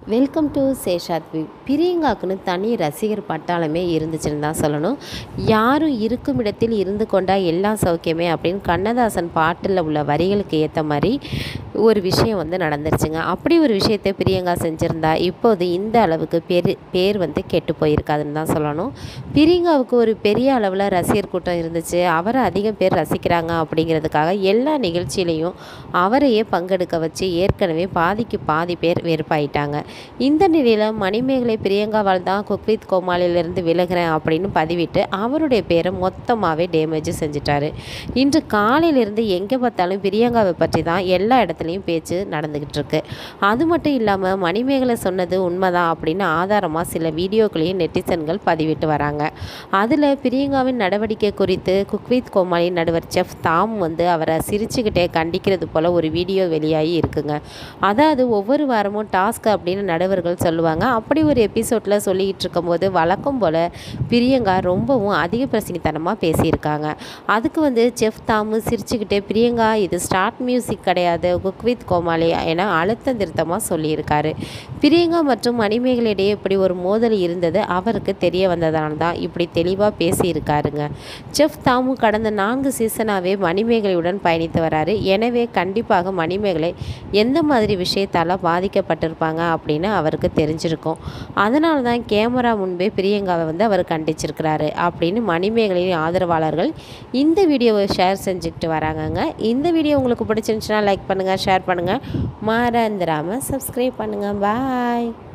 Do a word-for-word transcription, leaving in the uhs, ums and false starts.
Welcome to சேஷாத் view. பிரியங்காக்குன்னு தனி ரசிகர் பட்டாளமே இருந்துச்சுன்னு தான் சொல்லணும். யாரும் இருக்கும் இடத்தில் இருந்து கொண்டா எல்லாம் சௌக்கியமே அப்படின்னு கண்ணதாசன் பாட்டில் உள்ள வரிகளுக்கு ஏற்ற மாதிரி ஒரு விஷயம் வந்து நடந்துருச்சுங்க. அப்படி ஒரு விஷயத்தை பிரியங்கா செஞ்சுருந்தா இப்போது இந்த அளவுக்கு பெரு பேர் வந்து கெட்டு போயிருக்காதுன்னு தான் சொல்லணும். பிரியங்காவுக்கு ஒரு பெரிய அளவில் ரசிகர் கூட்டம் இருந்துச்சு. அவரை அதிகம் பேர் ரசிக்கிறாங்க அப்படிங்கிறதுக்காக எல்லா நிகழ்ச்சியிலையும் அவரையே பங்கெடுக்க வச்சு ஏற்கனவே பாதிக்கு பாதி பேர் வெறுப்பாயிட்டாங்க. இந்த நிலையில் மணிமேகலை பிரியங்காவால் தான் குக் வித் கோமாளியிலிருந்து விலகிறேன் அப்படின்னு பதிவிட்டு அவருடைய பேரை மொத்தமாகவே டேமேஜ் செஞ்சிட்டாரு. இன்று காலையிலிருந்து எங்கே பார்த்தாலும் பிரியங்காவை பற்றி தான் எல்லா இடத்துலையும் பேச்சு நடந்துக்கிட்டு இருக்கு. அது மட்டும் இல்லாமல் மணிமேகலை சொன்னது உண்மைதான் அப்படின்னு ஆதாரமாக சில வீடியோக்களையும் நெட்டிசன்கள் பதிவிட்டு வராங்க. அதில் பிரியங்காவின் நடவடிக்கை குறித்து குக் வித் கோமாளி நடுவர் செஃப் தாம் வந்து அவரை சிரிச்சுக்கிட்டே கண்டிக்கிறது போல் ஒரு வீடியோ வெளியாகி இருக்குங்க. அதாவது ஒவ்வொரு வாரமும் டாஸ்க் அப்படின்னு நடுவர்கள் சொல்லுவாங்க. அப்படி ஒரு எபிசோடில் சொல்லிக்கிட்டு இருக்கும்போது வழக்கம் போல் பிரியங்கா ரொம்பவும் அதிக பிரசங்கித்தனமாக பேசியிருக்காங்க. அதுக்கு வந்து செஃப் தாமு சிரிச்சுக்கிட்டே பிரியங்கா இது ஸ்டார்ட் மியூசிக் கிடையாது, குக் வித் கோமாளி என அழுத்த திருத்தமாக சொல்லியிருக்காரு. பிரியங்கா மற்றும் மணிமேகலையிடையே இப்படி ஒரு மோதல் இருந்தது அவருக்கு தெரிய வந்ததால் தான் இப்படி தெளிவாக பேசியிருக்காருங்க. செஃப் தாமு கடந்த நான்கு சீசனாகவே மணிமேகலையுடன் பயணித்து வராரு. எனவே கண்டிப்பாக மணிமேகலை எந்த மாதிரி விஷயத்தால் பாதிக்கப்பட்டிருப்பாங்க அப்படின்னு அவருக்கு தெரிஞ்சிருக்கும். அதனால தான் கேமரா முன்பே பிரியங்காவை வந்து அவர் கண்டிச்சிருக்கிறாரு அப்படின்னு மணிமேகலையின் ஆதரவாளர்கள் இந்த வீடியோவை ஷேர் செஞ்சுக்கிட்டு வராங்கங்க. இந்த வீடியோ உங்களுக்கு பிடிச்சிருந்துச்சுன்னா லைக் பண்ணுங்கள், ஷேர் பண்ணுங்கள், மறந்துடாமல் சப்ஸ்கிரைப் பண்ணுங்கள். பாய்.